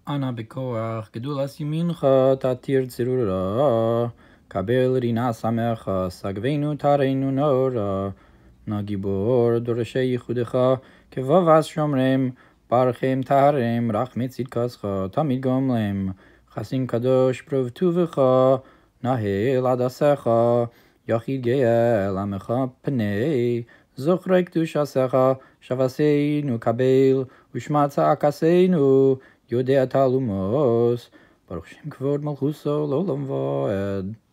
אנא בכוח, גדולת ימינך תתיר צרורה, קבל רינה שמחה, סגבנו תרנו נורא, נא גיבור דורשי ייחודך, כבבס שומרם, ברכם טהרם, רחמי צדקתך, תמיד גומלם, חסין קדוש ברוב טובך, נהל עדסך, יחיד גאה עמך פני, זוכרי קדושתך, שבסינו קבל, ושמע צעקתנו, יודע תעלומוס, ברוך שם כבוד מלכוסו לעולם ועד.